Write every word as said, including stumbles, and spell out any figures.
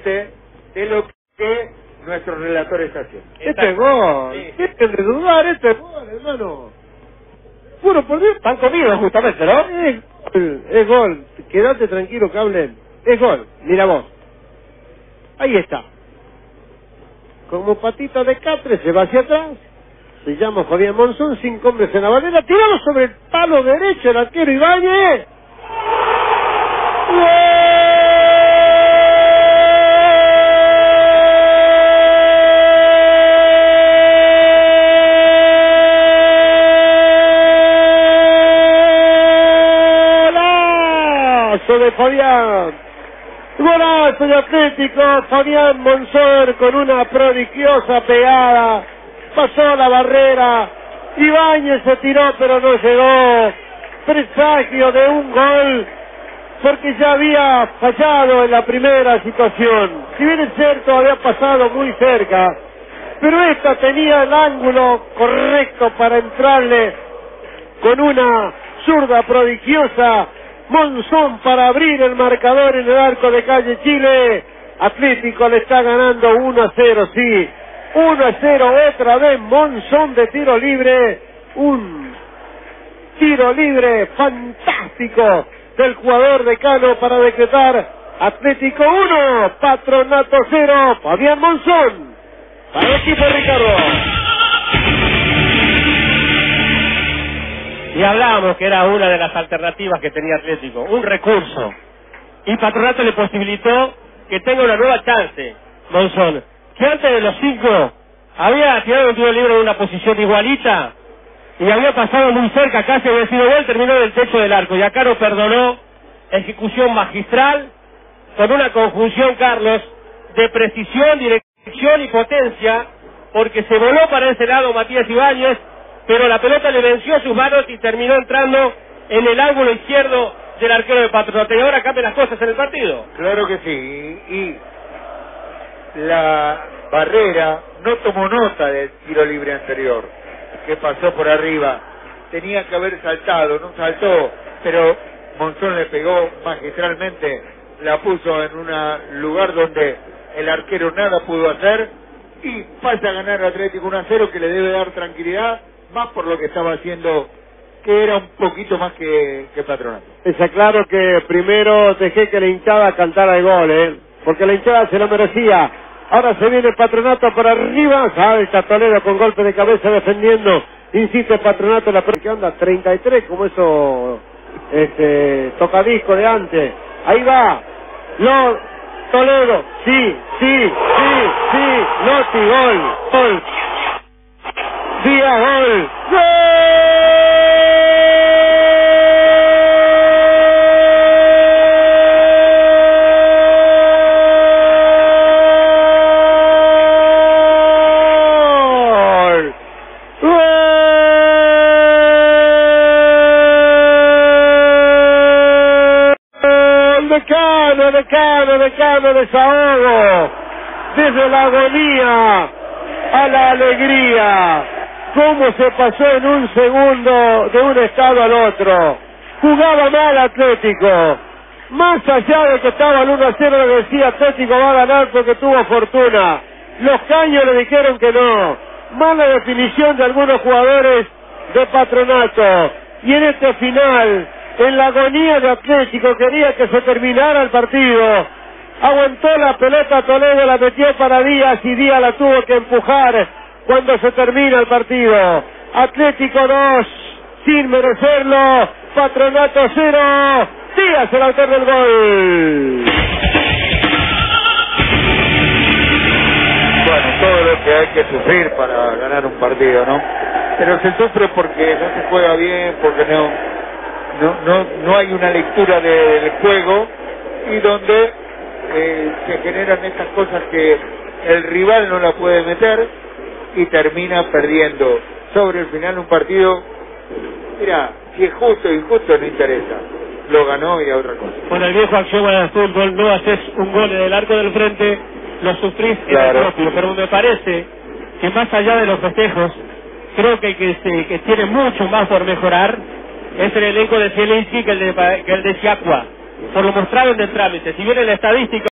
consciente de lo que nuestro relator está haciendo. Este es gol. Sí. Este es de dudar, este es gol, hermano. Puro por Dios. Van comidos justamente, ¿no? Es gol, es gol. Quédate tranquilo que hablen. Es gol. Mira vos. Ahí está. Como patita de catre se va hacia atrás. Se llama Fabián Monzón, cinco hombres en la bandera. Tirado sobre el palo derecho el arquero Ibáñez. ¡Gol! De Fabián, golazo de Atlético. Fabián Monzón con una prodigiosa pegada, pasó la barrera, Ibáñez se tiró pero no llegó, presagio de un gol, porque ya había fallado en la primera situación, si bien es cierto había pasado muy cerca, pero esta tenía el ángulo correcto para entrarle con una zurda prodigiosa. Monzón para abrir el marcador en el arco de Calle Chile. Atlético le está ganando uno a cero, sí. uno a cero otra vez Monzón de tiro libre. Un tiro libre fantástico del jugador decano para decretar Atlético uno, Patronato cero. Fabián Monzón para el equipo de Ricardo. Y hablábamos que era una de las alternativas que tenía Atlético, un recurso. Y Patronato le posibilitó que tenga una nueva chance, Monzón, que antes de los cinco había tirado un tiro libre en una posición igualita y había pasado muy cerca, casi había sido gol, terminó en el techo del arco. Y acá no perdonó, ejecución magistral, con una conjunción, Carlos, de precisión, dirección y potencia, porque se voló para ese lado Matías Ibáñez, pero la pelota le venció sus manos y terminó entrando en el ángulo izquierdo del arquero de Patronato. Y ahora cambian las cosas en el partido. Claro que sí, y, y la barrera no tomó nota del tiro libre anterior, que pasó por arriba. Tenía que haber saltado, no saltó, pero Monzón le pegó magistralmente, la puso en un lugar donde el arquero nada pudo hacer, y pasa a ganar Atlético uno a cero, que le debe dar tranquilidad, más por lo que estaba haciendo, que era un poquito más que, que Patronato. Está claro que primero dejé que la hinchada cantara el gol, ¿eh? Porque la hinchada se lo merecía. Ahora se viene Patronato por arriba, salta Toledo con golpe de cabeza defendiendo, insiste Patronato, la que anda treinta y tres como eso, este, tocadisco de antes. Ahí va, no, Toledo, sí, sí, sí, sí, Noti, gol, gol. Díaz, gol. ¡Gol! ¡Gol! Decano, decano, decano, desahogo. Desde la agonía a la alegría. Cómo se pasó en un segundo de un estado al otro. Jugaba mal Atlético. Más allá de que estaba el uno a cero, le decía Atlético va a ganar porque tuvo fortuna. Los caños le dijeron que no. Mala definición de algunos jugadores de Patronato. Y en este final, en la agonía de Atlético, quería que se terminara el partido. Aguantó la pelota Toledo, la metió para Díaz y Díaz la tuvo que empujar cuando se termina el partido. Atlético dos, sin merecerlo. Patronato cero. Díaz el autor del gol. Bueno, todo lo que hay que sufrir para ganar un partido, ¿no? Pero se sufre porque no se juega bien, porque no no no, no hay una lectura del juego, y donde eh, se generan estas cosas que el rival no la puede meter y termina perdiendo sobre el final un partido. Mira, si es justo o injusto no interesa, lo ganó y a otra cosa. Bueno, el viejo axioma del fútbol, no haces un gol en el arco del frente, lo sufrís en Claro. el propio, pero me parece que más allá de los festejos, creo que el que, se, que tiene mucho más por mejorar es el elenco de Zielinski que el de, que el de Siakwa, por lo mostrado en el trámite. Si bien en la estadística